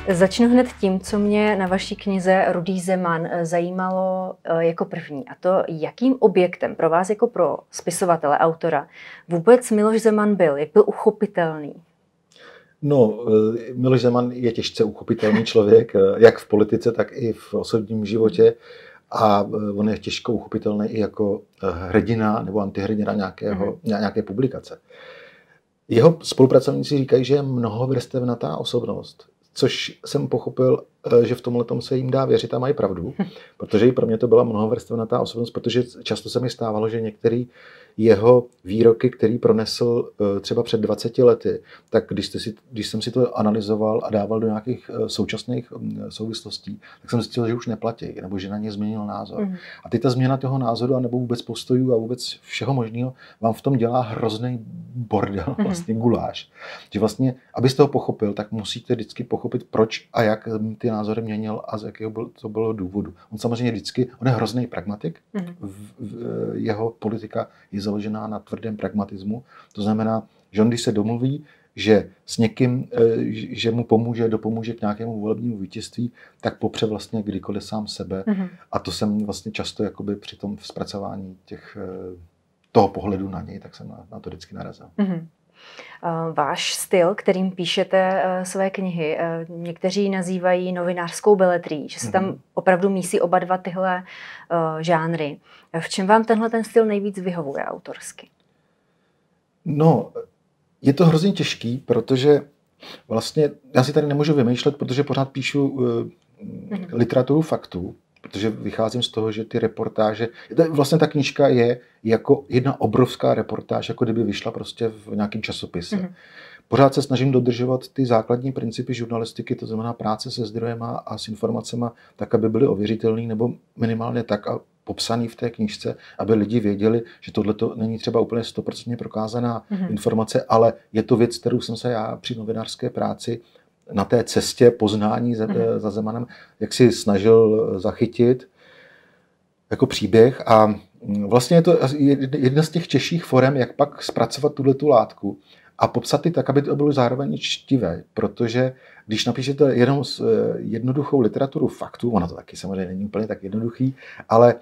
Začnu hned tím, co mě na vaší knize Rudý Zeman zajímalo jako první. A to, jakým objektem pro vás jako pro spisovatele, autora vůbec Miloš Zeman byl? Jak byl uchopitelný? No, Miloš Zeman je těžce uchopitelný člověk, jak v politice, tak i v osobním životě. A on je těžko uchopitelný i jako hrdina nebo antihrdina nějaké publikace. Jeho spolupracovníci říkají, že je mnohovrstevnatá osobnost, což jsem pochopil, že v tomhletom se jim dá věřit a mají pravdu, protože i pro mě to byla mnohovrstevnatá osobnost, protože často se mi stávalo, že některý jeho výroky, který pronesl třeba před 20 lety, tak když jsem si to analyzoval a dával do nějakých současných souvislostí, tak jsem zjistil, že už neplatí, nebo že na ně změnil názor. A teď ta změna toho názoru, nebo vůbec postojů a vůbec všeho možného vám v tom dělá hrozný bordel, vlastně guláš. Že vlastně, abyste ho pochopil, tak musíte vždycky pochopit, proč a jak ty názory měnil a z jakého to bylo důvodu. On samozřejmě vždycky, on je hrozný pragmatik, jeho politika je založená na tvrdém pragmatismu. To znamená, že on, když se domluví, že s někým, že mu dopomůže k nějakému volebnímu vítězství, tak popře vlastně kdykoliv sám sebe. A to jsem vlastně často jakoby při tom zpracování toho pohledu na něj, tak jsem na to vždycky narazil. Váš styl, kterým píšete své knihy, někteří nazývají novinářskou beletrii, že se tam opravdu mísí oba dva tyhle žánry. V čem vám ten styl nejvíc vyhovuje autorsky? No, je to hrozně těžký, protože vlastně já si tady nemůžu vymýšlet, protože pořád píšu literaturu faktů, protože vycházím z toho, že ty reportáže, vlastně ta knížka je jako jedna obrovská reportáž, jako kdyby vyšla prostě v nějakém časopise. Pořád se snažím dodržovat ty základní principy žurnalistiky, to znamená práce se zdrojema a s informacemi, tak, aby byly ověřitelný, nebo minimálně tak a popsaný v té knížce, aby lidi věděli, že tohle není třeba úplně 100% prokázaná informace, ale je to věc, kterou jsem se já při novinářské práci na té cestě poznání za Zemanem, jak si snažil zachytit jako příběh. A vlastně je to jedna z těch těžších forem, jak pak zpracovat tuhletu látku a popsat ji tak, aby to bylo zároveň čtivé, protože když napíšete jenom jednoduchou literaturu faktů, ono to taky samozřejmě není úplně tak jednoduchý, ale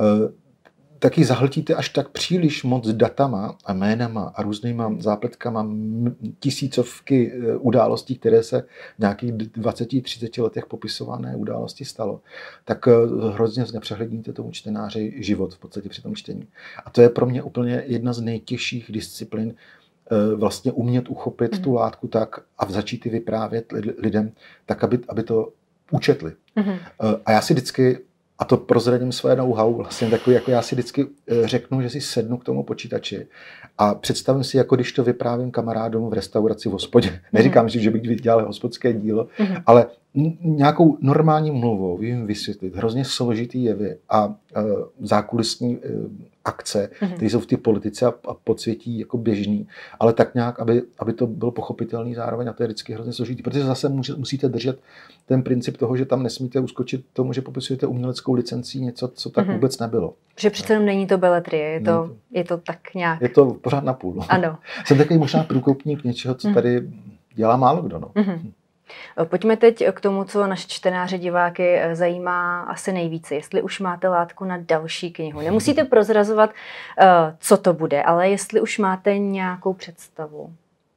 taky zahltíte až tak příliš moc datama a jménama a různýma zápletkama, tisícovky událostí, které se v nějakých 20-30 letech popisované události stalo, tak hrozně znepřehledníte tomu čtenáři život v podstatě při tom čtení. A to je pro mě úplně jedna z nejtěžších disciplín, vlastně umět uchopit tu látku tak a začít ji vyprávět lidem tak, aby to učetli. A já si vždycky, a to prozradím své know-how, vlastně takový, jako já si vždycky řeknu, že si sednu k tomu počítači a představím si, jako když to vyprávím kamarádům v restauraci v hospodě. Neříkám si, že bych dělal hospodské dílo, ale nějakou normální mluvou jim vysvětlit hrozně složitý jevy a zákulisní akce, které jsou v té politice a podsvětí jako běžný, ale tak nějak, aby to bylo pochopitelný zároveň, a to je vždycky hrozně složitý, protože zase musíte držet ten princip toho, že tam nesmíte uskočit tomu, že popisujete uměleckou licencí něco, co tak vůbec nebylo. Že přece jenom není to beletrie, je to tak nějak. Je to pořád na půl. Ano. Jsem takový možná průkopník něčeho, co tady dělá málo kdo. No. Pojďme teď k tomu, co naše čtenáře, diváky zajímá asi nejvíce. Jestli už máte látku na další knihu. Nemusíte prozrazovat, co to bude, ale jestli už máte nějakou představu.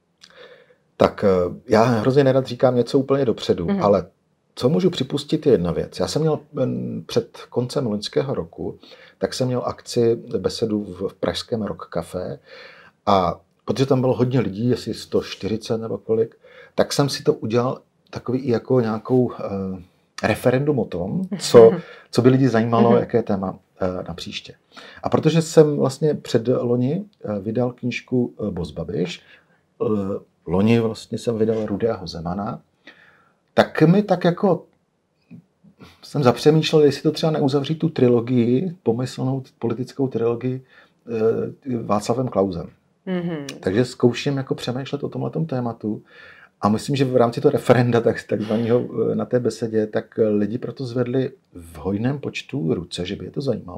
Tak já hrozně nerad říkám něco úplně dopředu, ale co můžu připustit je jedna věc. Já jsem měl před koncem loňského roku, tak jsem měl akci besedu v pražském Rock Café a protože tam bylo hodně lidí, asi 140 nebo kolik, tak jsem si to udělal takový i jako nějakou referendum o tom, co by lidi zajímalo, jaké téma na příště. A protože jsem vlastně před loni vydal knížku Boss Babiš, loni vlastně jsem vydal Rudého Zemana, tak mi tak jako jsem zapřemýšlel, jestli to třeba neuzavřít tu trilogii, pomyslnou politickou trilogii Václavem Klausem. Takže zkouším jako přemýšlet o tomhletom tématu a myslím, že v rámci toho referenda takzvaného na té besedě, tak lidi proto zvedli v hojném počtu ruce, že by je to zajímalo.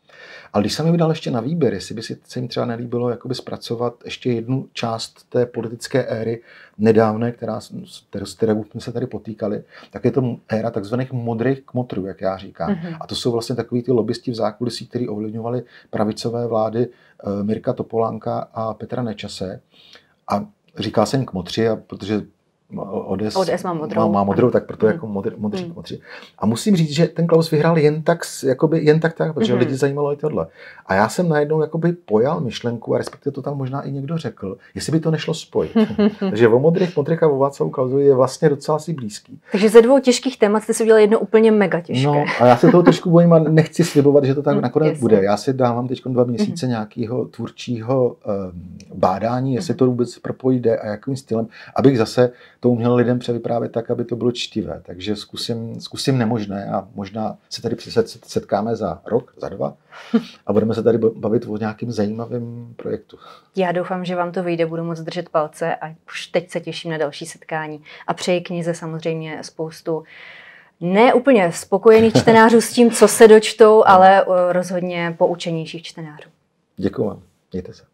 Ale když jsem mi vydal ještě na výběr, jestli by se jim třeba nelíbilo jakoby zpracovat ještě jednu část té politické éry nedávné, s kterou jsme se tady potýkali, tak je to éra takzvaných modrých kmotrů, jak já říkám. A to jsou vlastně takový ty lobbysti v zákulisí, kteří ovlivňovali pravicové vlády Mirka Topolánka a Petra Nečase. A říká se jim kmotři, protože ODS má modrou, tak proto jako modří kmotři. A musím říct, že ten Klaus vyhrál jen tak, protože lidi zajímalo i tohle. A já jsem najednou jakoby pojal myšlenku, a respektive to tam možná i někdo řekl, jestli by to nešlo spojit. Takže o modrých kmotrech a o Václavu Klausovi je vlastně docela si blízký. Takže ze dvou těžkých témat jste si udělali jedno úplně mega těžké. No, a já se toho trošku bojím a nechci slibovat, že to tak nakonec bude. Já si dávám teď 2 měsíce nějakého tvůrčího bádání, jestli to vůbec propojí jde a jakým stylem, abych zase to uměl lidem převyprávět tak, aby to bylo čtivé. Takže zkusím nemožné a možná se tady setkáme za rok, za 2 a budeme se tady bavit o nějakým zajímavém projektu. Já doufám, že vám to vyjde, budu moc držet palce a už teď se těším na další setkání. A přeji knize samozřejmě spoustu ne úplně spokojených čtenářů s tím, co se dočtou, ale rozhodně poučenějších čtenářů. Děkuji vám. Mějte se.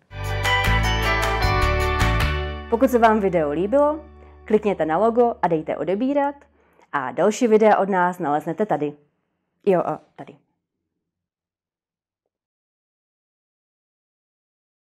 Pokud se vám video líbilo, klikněte na logo a dejte odebírat a další videa od nás naleznete tady. Jo, a tady.